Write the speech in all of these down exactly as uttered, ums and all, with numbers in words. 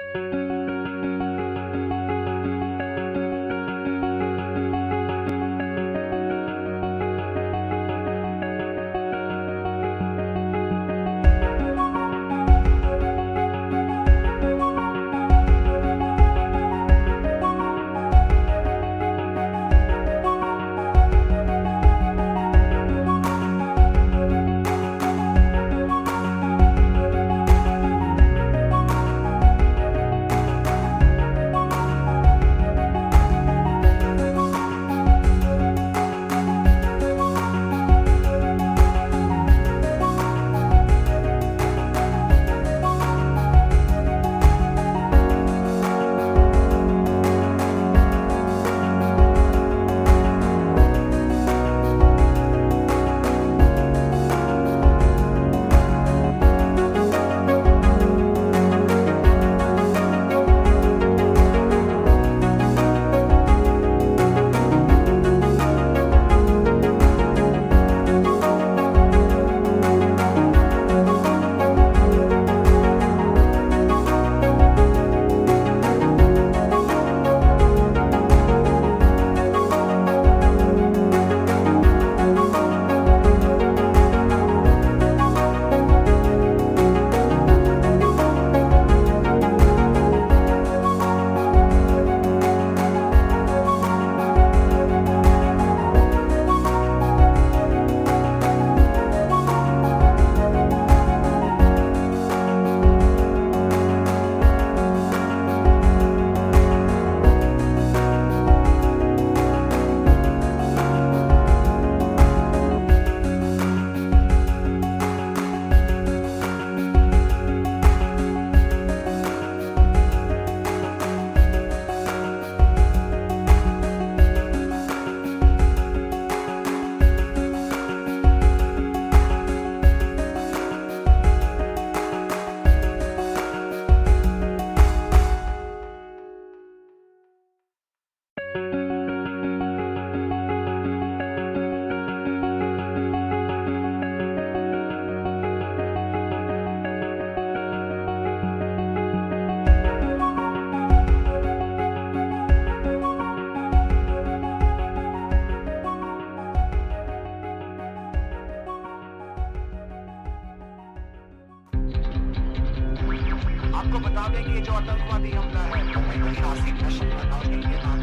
आपको बता दें कि ये जो आतंकवादी हमला है वो ऐतिहासिक दहशत फैलाने के नाम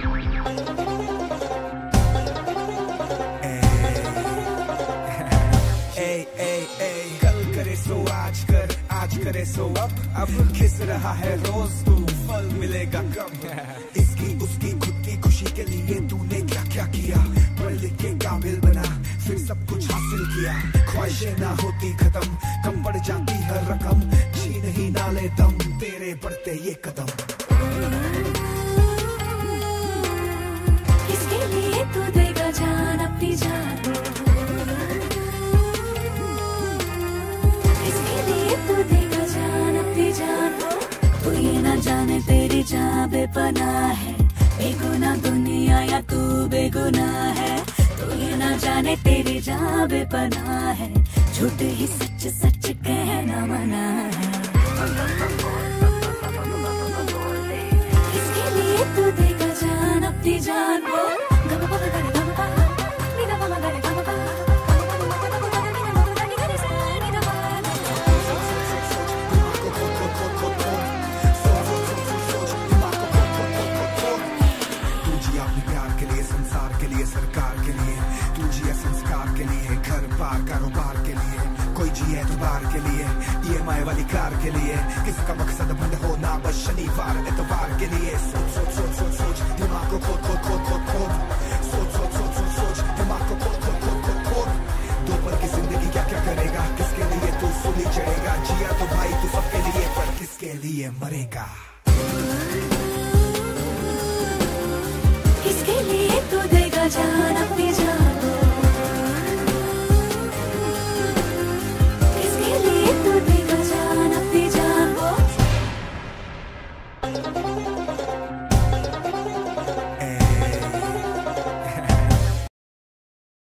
कल करे सो आज कर, आज करे सो अब अब खिस रहा है रोज तू, फल मिलेगा कब। इसकी उसकी खुद की खुशी के लिए तूने क्या क्या किया, पढ़ लिख के काबिल बना फिर सब कुछ हासिल किया। ख्वाहिशें ना होती खत्म, कम पड़ जाती हर रकम, छीन ही ना ले दम तेरे बढ़ते ये कदम। किसके लिए तू देगा जान अपनी जान, किसके लिए तू देगा जान अपनी जान। तू ये ना जाने तेरी जान बेपनाह है, बेगुनाह दुनिया या तू बेगुनाह है। तू ये ना जाने तेरी जान बेपनाह है, झूठ ही सच सच कहना मना है। किसके लिए तू देगा जान अपनी जान बोल। सरकार के लिए तू जिया, संस्कार के लिए, घर बार कारोबार के लिए, कोई जिए एतबार के लिए, ई एम आई वाली कार के लिए, किसका मकसद बंद होना बस शनिवार एतवार के लिए। सोच सोच सोच सोच सोच दिमाग को खोद खोद खोद खोद खोद, सोच सोच सोच सोच सोच दिमाग को खोद खोद खोद खोद खोद। दो पल की जिंदगी क्या क्या करेगा, किसके लिए तू सूली चढ़ेगा। जिया तो भाई तू सबके लिए, पर किसके लिए मरेगा।